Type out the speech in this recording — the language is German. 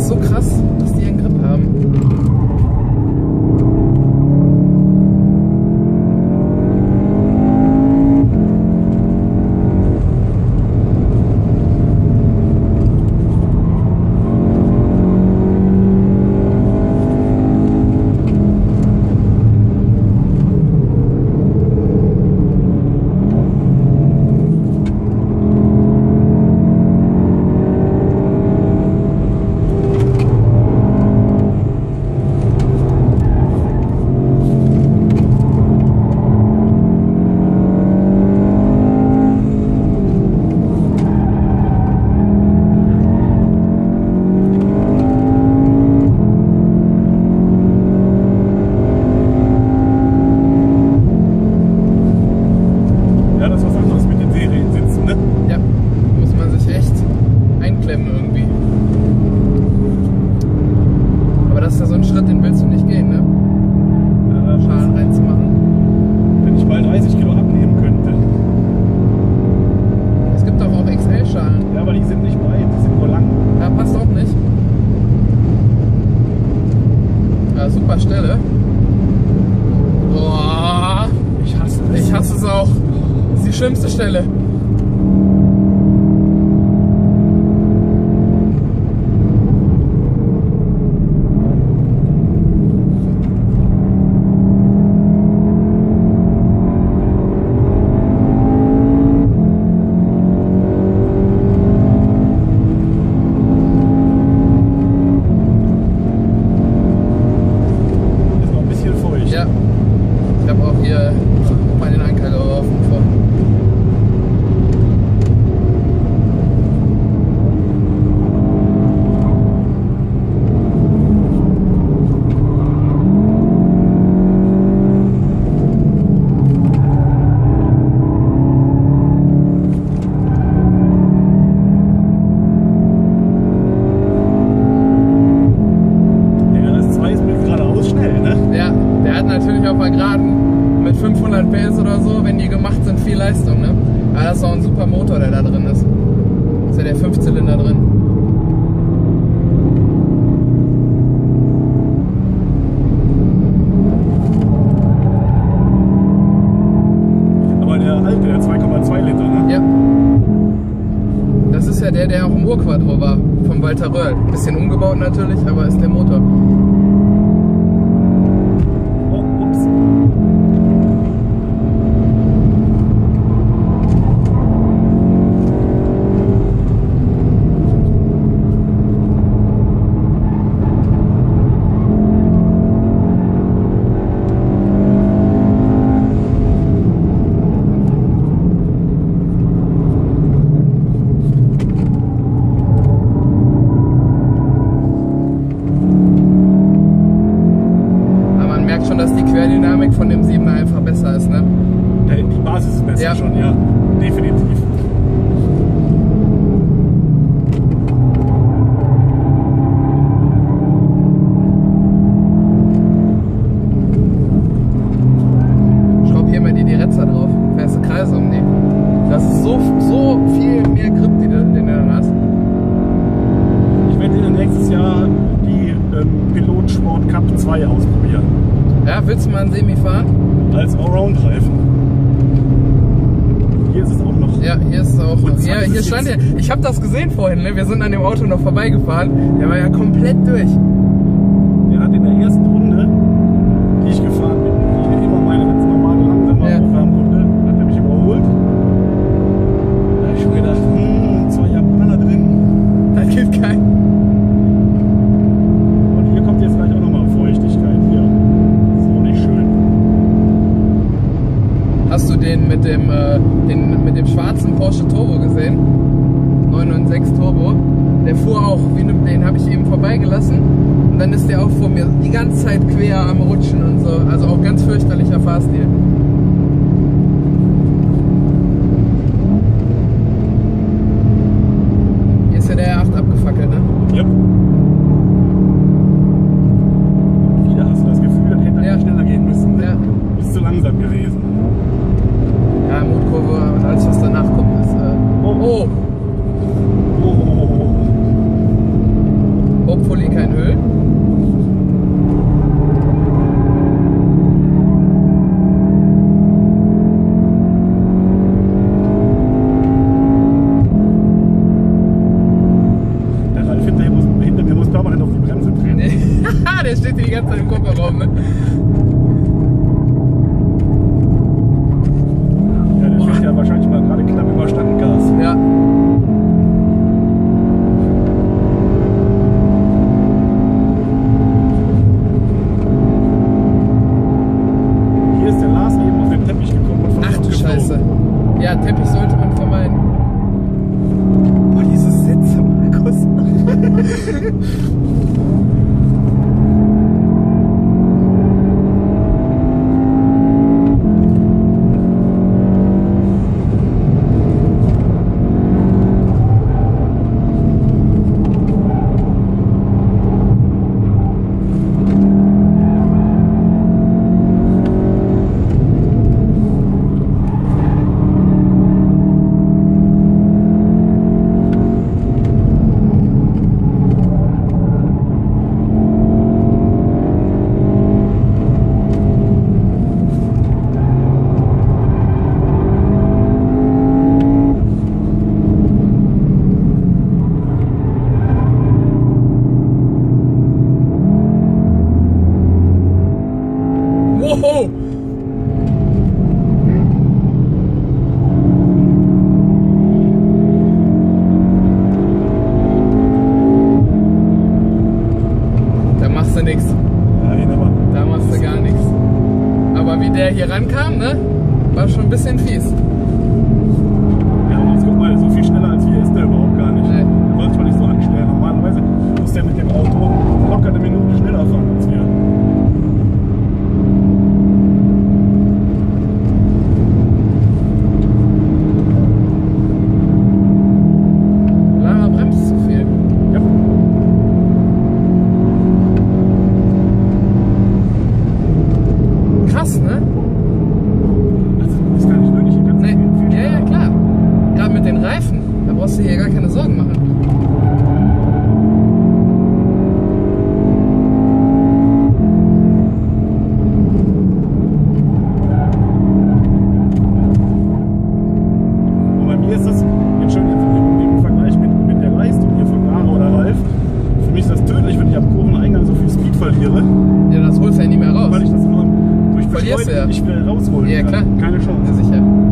ist so krass, dass die einen Grip haben. Super Stelle. Boah, ich hasse es auch. Das ist die schlimmste Stelle. Ich habe auch hier mal den Anker geworfen von. Natürlich auf der Geraden mit 500 PS oder so, wenn die gemacht sind, viel Leistung, ne? Aber das ist auch ein super Motor, der da drin ist. Ist ja der 5-Zylinder drin. Aber der alte, der 2,2 Liter, ne? Ja. Das ist ja der auch im Urquattro war, vom Walter Röhrl. Bisschen umgebaut natürlich, aber ist der Motor. Schon, dass die Querdynamik von dem 7er einfach besser ist, ne? Die Basis ist besser, ja. Schon, ja. Definitiv. Schraub hier mal die Direzza drauf. Fährst du Kreise um die. Das ist so viel mehr Grip, den du dann hast. Ich werde nächstes Jahr die Pilot Sport Cup 2 ausprobieren. Ja, willst du mal ein Semi fahren? Als Allround-Reifen. Hier ist es auch noch. Ja, hier ist es auch noch. Ja, hier stand ja. Ich habe das gesehen vorhin, ne? Wir sind an dem Auto noch vorbeigefahren. Der war ja komplett durch. Der hat in der ersten Runde, die ich gefahren bin, die immer meine ganz normale langsame Aufwärmrunde, hat er mich überholt. Da habe ich schon gedacht, 2 Japaner drin. Das gibt keinen. Und hier kommt jetzt gleich auch nochmal Feuchtigkeit hier. Hast du den mit dem schwarzen Porsche Turbo gesehen? 996 Turbo. Der fuhr auch, den habe ich eben vorbeigelassen. Und dann ist der auch vor mir die ganze Zeit quer am Rutschen und so. Also auch ganz fürchterlicher Fahrstil. Hier ist ja der R8 abgefackelt, ne? Yep. Wieder hast du das Gefühl, das hätte schneller gehen müssen. Ja. Ist zu langsam gewesen. Ja, Mutkurve und alles, was danach kommt, ist. Oh! Ups. Alufolie, kein Öl. Der Ralf hinter mir muss permanent auf die Bremse drehen. Der steht hier die ganze Zeit im Kofferraum. Ne? Ja, der fährt ja wahrscheinlich mal gerade knapp überstanden Gas. Ja. Hier ist der Lars eben auf den Teppich gekommen und Ach du geflogen. Scheiße. Ja, Teppich sollte man vermeiden. Boah, diese Sätze, Markus. Wow! Da machst du nichts. Nein, aber Da machst du gar nichts. Aber wie der hier rankam, ne? War schon ein bisschen fies. ja, und jetzt guck mal, so viel schneller als wir ist der überhaupt gar nicht. Nee. Der wollte zwar nicht so anstellen. Normalerweise muss der mit dem Auto locker eine Minute schneller fahren als wir. Lara bremst zu viel. Ja. Krass, ne? Also, das ist gar nicht nötig. Hier kannst du Nee. viel Ja, ja, klar. Gerade mit den Reifen. Da brauchst du hier gar keine Sorgen machen. Und bei mir ist das jetzt schon im Vergleich mit der Leistung hier von Lara oder Ralf, für mich ist das tödlich, wenn ich am Kurveneingang so viel Speed verliere, Ja, das holst du ja nie mehr raus. weil ich das nur durch Verlierst du Beschleunigen ja. nicht wieder rausholen Ja, kann. klar. Keine Chance. Ja, sicher.